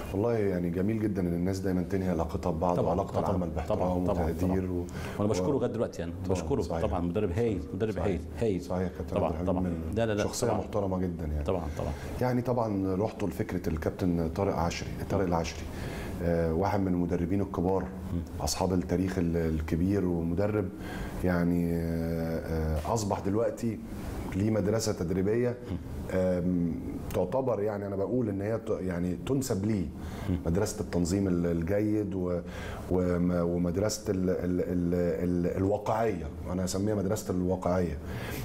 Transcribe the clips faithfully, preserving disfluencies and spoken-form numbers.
والله يعني جميل جدا ان الناس دايما تنهي علاقتها ببعض وعلاقه العمل باحترام وتقدير و... وانا بشكره لغايه دلوقتي يعني بشكره طبعا, طبعا مدرب هايل مدرب هايل هايل صحيح كابتن طبعا طبعا لا لا لا شخصيه طبعًا محترمه جدا يعني طبعا طبعا يعني طبعا رحتوا لفكره الكابتن طارق عشري طارق العشري آه واحد من المدربين الكبار م. اصحاب التاريخ الكبير ومدرب يعني آه آه اصبح دلوقتي ليه مدرسه تدريبيه تعتبر يعني انا بقول ان هي يعني تنسب ليه مدرسه التنظيم الجيد ومدرسه ال ال ال ال الواقعيه، انا اسميها مدرسه الواقعيه.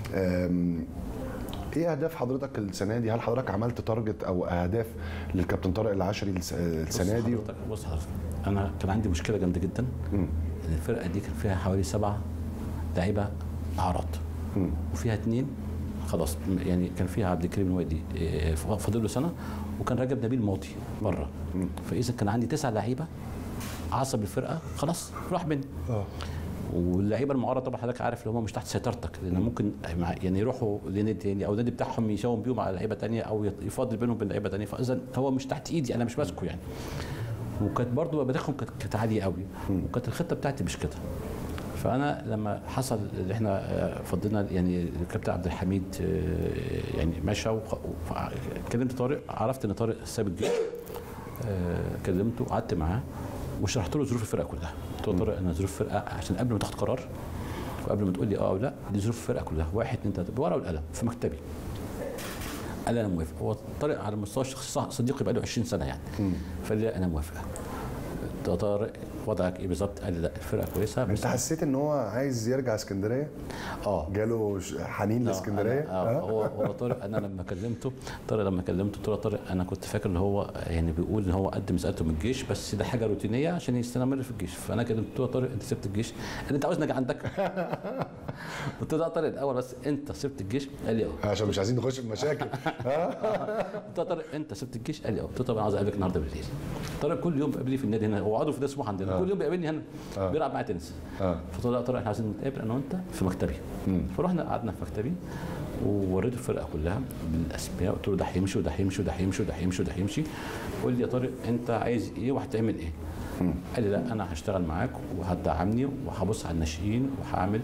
ايه اهداف حضرتك السنه دي؟ هل حضرتك عملت تارجت او اهداف للكابتن طارق العشري السنه دي؟ بص حضرتك بص حضرتك انا كان عندي مشكله جامده جدا ان الفرقه دي كان فيها حوالي سبعه لعيبه اعراض وفيها اثنين خلاص يعني كان فيها عبد الكريم الوادي فاضل له سنه وكان رجب نبيل ماضي بره، فاذا كان عندي تسع لعيبه عصب الفرقه خلاص راح مني. اه واللعيبه المعارضه طبعا حضرتك عارف اللي هم مش تحت سيطرتك لان ممكن يعني يروحوا لنادي تاني او النادي بتاعهم يساوم بيهم على لعيبه ثانيه او يفاضل بينهم وبين لعيبه ثانيه، فاذا هو مش تحت ايدي انا مش ماسكه يعني. وكانت برضه مبادئهم كانت عاليه قوي وكانت الخطه بتاعتي مش كده. فانا لما حصل اللي احنا فضلنا يعني الكابتن عبد الحميد يعني مشى كلمت طارق، عرفت ان طارق ساب الجيش، كلمته قعدت معاه وشرحت له ظروف الفرقه كلها. قلت له طارق انا ظروف الفرقه عشان قبل ما تاخد قرار وقبل ما تقول لي اه او لا دي ظروف الفرقه كلها واحد اثنين ثلاثه بورقه والقلم في مكتبي. قال لي انا موافق. هو طارق على المستوى الشخصي صديقي بقى له عشرين سنه يعني. فقال لي انا موافق. طارق وضعك ايه بالظبط؟ قال لي لا الفرقه كويسه. انت حسيت ان هو عايز يرجع اسكندريه؟ اه جاله حنين لاسكندريه؟ اه هو هو طارق انا لما كلمته طارق لما كلمته قلت له طارق انا كنت فاكر ان هو يعني بيقول ان هو قدم استقالته من الجيش بس ده حاجه روتينيه عشان يستمر في الجيش، فانا كلمته له طارق انت سبت الجيش؟ قال لي انت عاوزني اجي عندك؟ قلت له لا طارق الاول بس انت سبت الجيش؟ قال لي اه عشان مش عايزين نخش في مشاكل. قلت له طارق انت سبت الجيش؟ قال لي اه. قلت له طب انا عاوز اقابلك النهارده بالليل. طارق كل يوم بيقابلني في النادي هنا، هو عضو في نادي سموحه عندنا، كل يوم بيقابلني هنا آه. بيلعب معايا تنس. اه فقلت له لا طارق احنا عايزين نتقابل انا وانت في مكتبي. فرحنا قعدنا في مكتبي ووريته الفرقه كلها بالاسماء، قلت له ده هيمشي وده هيمشي وده هيمشي وده هيمشي وده هيمشي، قول لي يا طارق انت عايز ايه وهتعمل ايه؟ مم. قال لي لا انا هشتغل معاك وهتدعمني وهبص على الناشئين وهعمل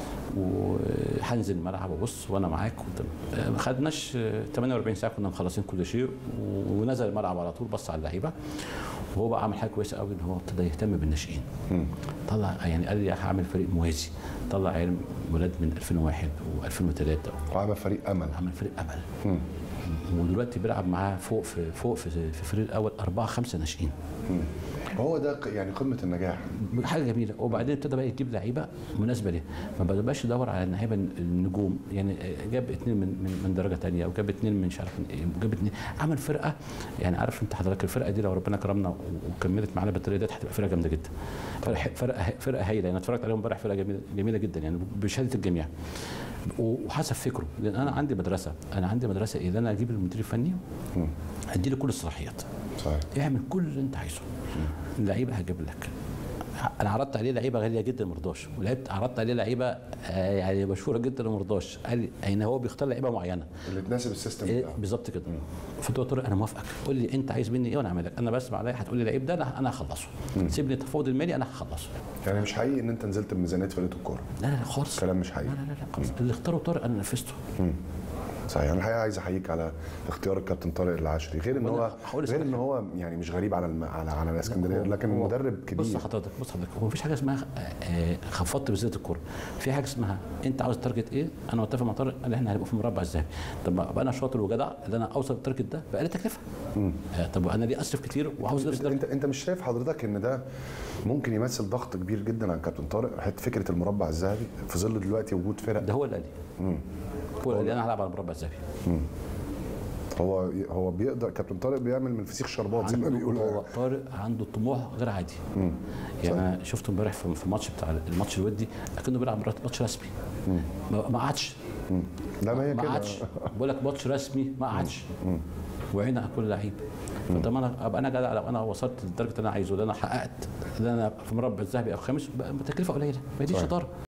وهنزل الملعب وابص وانا معاك. ما خدناش ثمانية وأربعين ساعه كنا مخلصين كل شيء ونزل الملعب على طول بص على اللعيبه وهو بقى عمل حاجه كويسه قوي ان هو ابتدى يهتم بالناشئين. طلع يعني قال لي هعمل فريق موازي، طلع عيال ولاد من ألفين وواحد وألفين وثلاثة وعمل فريق امل. عمل فريق امل. مم. ودلوقتي بيلعب معاه فوق في فوق في, في الفريق الاول اربعه خمسه ناشئين. هو ده يعني قمه النجاح. حاجه جميله. وبعدين ابتدى بقى يجيب لعيبه مناسبه ليه، ما بقاش يدور على اللعيبه النجوم، يعني جاب اثنين من من, من درجه ثانيه وجاب اثنين من مش عارف من ايه وجاب اثنين، عمل فرقه يعني عارف انت حضرتك الفرقه دي لو ربنا كرمنا وكملت معانا بالطريقه دي هتبقى فرقه جامده جدا. فرقه فرقه هايله يعني اتفرجت عليهم امبارح فرقه جميله جميله جدا يعني بشهاده الجميع وحسب فكره. لان انا عندي مدرسه انا عندي مدرسه ايه؟ انا اجيب المدير الفني ادي له كل الصلاحيات صحيح اعمل كل اللي انت عايزه. اللعيبه هجيب لك. انا عرضت عليه لعيبه غاليه جدا ما رضاش، ولعبت عرضت عليه لعيبه آه يعني مشهوره جدا وما رضاش، قال لي يعني هو بيختار لعيبه معينه اللي تناسب السيستم إيه بالظبط كده. فقلت له طارق انا موافقك، قول لي انت عايز مني ايه وانا اعمل لك، انا بسمع عليا هتقول لي اللعيب ده انا انا هخلصه، سيبني التفاوض المالي انا هخلصه. يعني مش حقيقي ان انت نزلت بميزانيه فرقه الكوره؟ لا لا لا خالص كلام مش حقيقي. لا لا لا خالص. اللي اختاره طارق انا نفذته. صحيح. انا الحقيقه عايز احييك على اختيار الكابتن طارق العشري، غير ان هو غير ان هو يعني مش غريب على الم... على على الاسكندريه لكن مدرب كبير. بص حضرتك بص حضرتك هو مفيش حاجه اسمها خفضت بزياده الكوره، في حاجه اسمها انت عاوز التارجت ايه؟ انا متفق مع طارق قال احنا هنبقى في المربع الذهبي، طب ابقى انا شاطر وجدع ان انا اوصل للتارجت ده بقى لي تكلفه. طب انا ليه اصرف كتير وعاوز نفس انت انت مش شايف حضرتك ان ده ممكن يمثل ضغط كبير جدا على الكابتن طارق حته فكره المربع الذهبي في ظل دلوقتي وجود فرق؟ ده هو اللي قال لي هو اللي انا هلعب على المربع الذهبي. هو هو بيقدر كابتن طارق بيعمل من الفسيخ شربات زي ما بيقولوا. هو طارق عنده طموح غير عادي. مم. يعني انا شفته امبارح في الماتش بتاع الماتش الودي اكنه بيلعب ماتش رسمي. ما قعدش. لا ما هي كده. ما قعدش بقول لك ماتش رسمي ما قعدش. وعينه على كل لعيب. طب انا ابقى انا جدع لو انا وصلت للدرجه اللي انا عايزه، اللي انا حققت اللي انا في مربع الذهبي او خامس تكلفه قليله، ما دي شطاره.